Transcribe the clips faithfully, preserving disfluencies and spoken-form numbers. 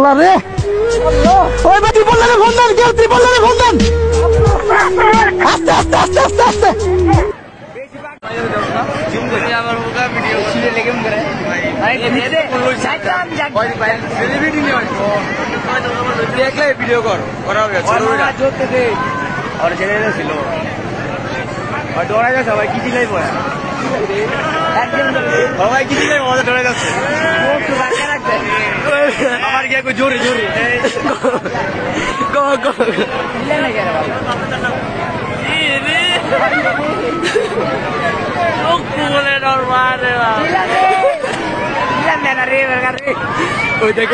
আল্লাহ রে ওই ভাই ত্রিপল্লারে ফোন দেন কেউ ত্রিপল্লারে ফোন দেন আস্তে আস্তে আস্তে আস্তে আস্তে ভিডিও কর করা হবে আর ছেড়ে ছিল ডরা গেছে ভাই কি দিলাই সবাই কি দিলাই মজা ডরে যাচ্ছে আমার গিয়ে জোরে জোরে ওই দেখো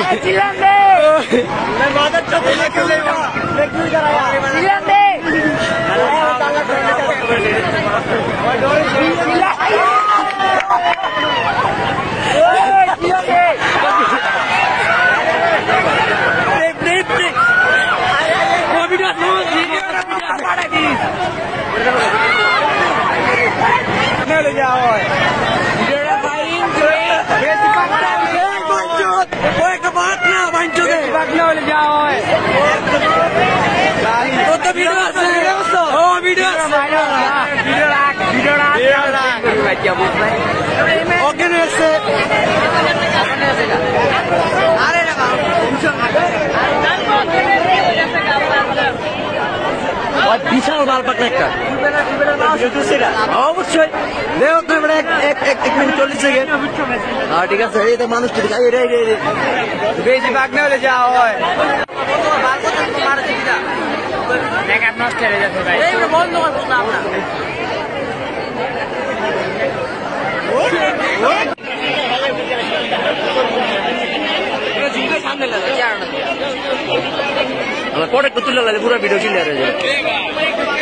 বিশাল মাল পাকনা একটা অবশ্যই এক মিনিট চল্লিশ সেকেন্ড ঠিক আছে এই তো মানুষ বেশি পাকনা হলে যাওয়া হয় পরে তুলে পুরো ভিডিও ক্লিয়ার হয়ে যাবে।